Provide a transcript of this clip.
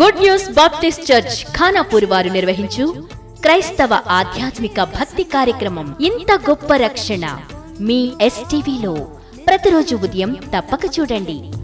Good news Baptist church Khanapur వారు నిర్వహించు క్రైస్తవ ఆధ్యాత్మిక భక్తి కార్యక్రమం ఇంత గొప్ప రక్షణ మీ STVలో ప్రతిరోజు ఉదయం తప్పక చూడండి.